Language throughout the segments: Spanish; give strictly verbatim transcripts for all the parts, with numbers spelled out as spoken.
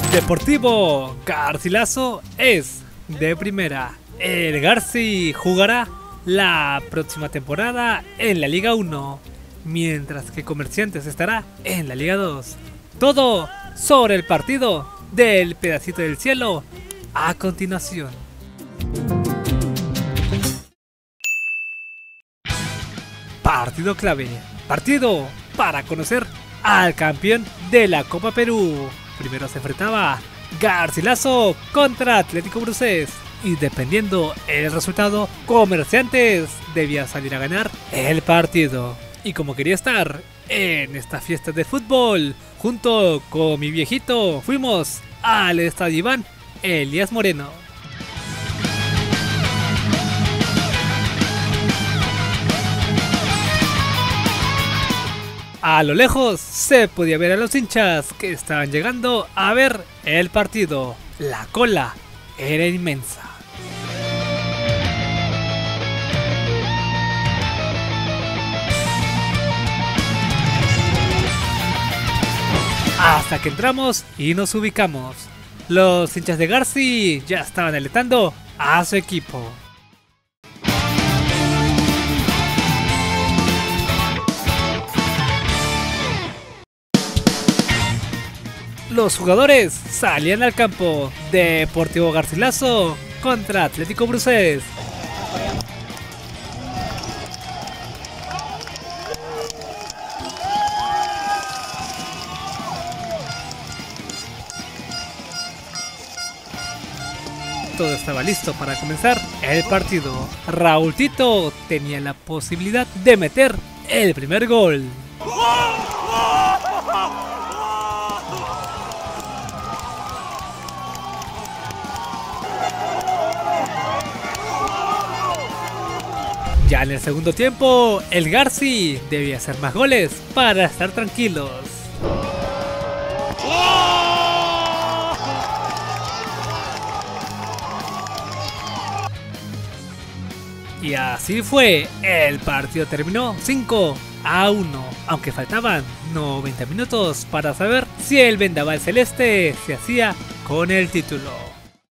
Deportivo Garcilaso es de primera. El Garci jugará la próxima temporada en la Liga uno, mientras que Comerciantes estará en la Liga dos. Todo sobre el partido del pedacito del cielo a continuación. Partido clave, partido para conocer al campeón de la Copa Perú. Primero se enfrentaba Garcilaso contra Atlético Bruces, y dependiendo el resultado, Comerciantes debía salir a ganar el partido. Y como quería estar en esta fiesta de fútbol junto con mi viejito, fuimos al estadio Iván Elías Moreno. A lo lejos se podía ver a los hinchas que estaban llegando a ver el partido. La cola era inmensa. Hasta que entramos y nos ubicamos. Los hinchas de Garci ya estaban alentando a su equipo. Los jugadores salían al campo. Deportivo Garcilaso contra Atlético Bruces. Todo estaba listo para comenzar el partido. Raúltito tenía la posibilidad de meter el primer gol. Ya en el segundo tiempo, el Garci debía hacer más goles para estar tranquilos. Y así fue, el partido terminó cinco a uno, aunque faltaban noventa minutos para saber si el vendaval celeste se hacía con el título.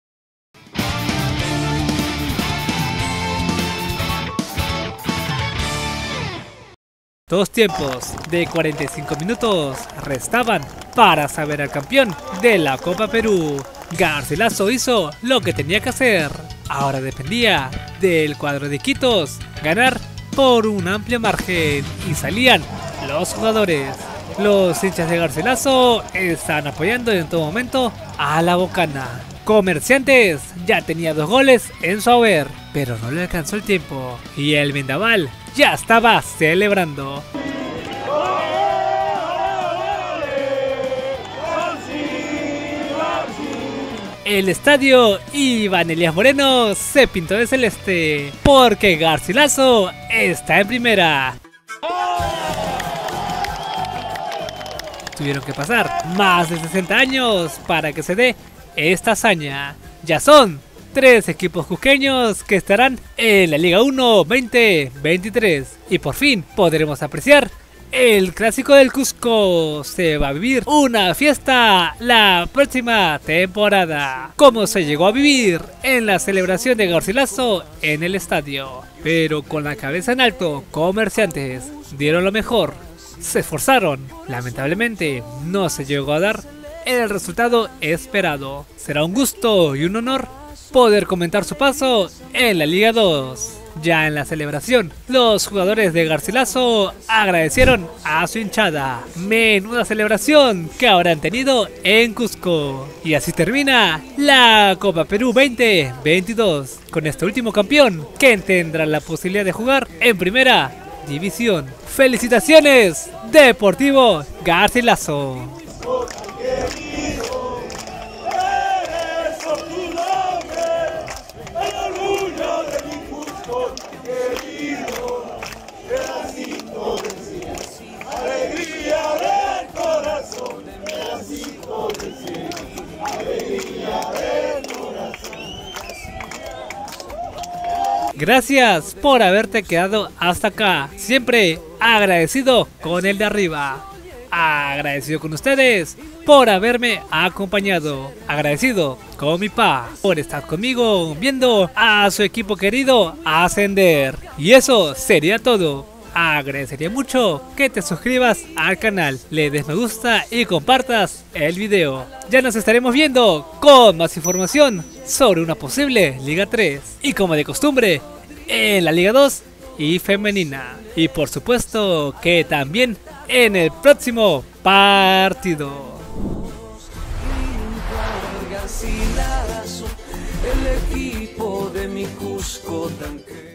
Dos tiempos de cuarenta y cinco minutos restaban para saber al campeón de la Copa Perú. Garcilaso hizo lo que tenía que hacer. Ahora dependía del cuadro de Iquitos ganar por un amplio margen, y salían los jugadores. Los hinchas de Garcilaso están apoyando en todo momento a la Bocana. Comerciantes ya tenía dos goles en su haber, pero no le alcanzó el tiempo y el vendaval ya estaba celebrando. El estadio Iván Elías Moreno se pintó de celeste porque Garcilaso está en primera. Tuvieron que pasar más de sesenta años para que se dé esta hazaña. Ya son tres equipos cusqueños que estarán en la Liga uno veinte veintitrés y por fin podremos apreciar el clásico del Cusco. Se va a vivir una fiesta la próxima temporada, como se llegó a vivir en la celebración de Garcilaso en el estadio. Pero con la cabeza en alto, Comerciantes dieron lo mejor, se esforzaron. Lamentablemente no se llegó a dar el resultado esperado. Será un gusto y un honor poder comentar su paso en la Liga dos. Ya en la celebración, los jugadores de Garcilaso agradecieron a su hinchada. Menuda celebración que habrán tenido en Cusco. Y así termina la Copa Perú veinte veintidós, con este último campeón que tendrá la posibilidad de jugar en primera división. ¡Felicitaciones, Deportivo Garcilaso! Gracias por haberte quedado hasta acá. Siempre agradecido con el de arriba. agradecido con ustedes por haberme acompañado, agradecido con mi pa por estar conmigo viendo a su equipo querido ascender. Y eso sería todo. Agradecería mucho que te suscribas al canal, le des me gusta y compartas el video. Ya nos estaremos viendo con más información sobre una posible Liga tres y, como de costumbre, en la Liga dos y femenina. Y por supuesto que también en el próximo partido. El equipo de mi Cusco tanque.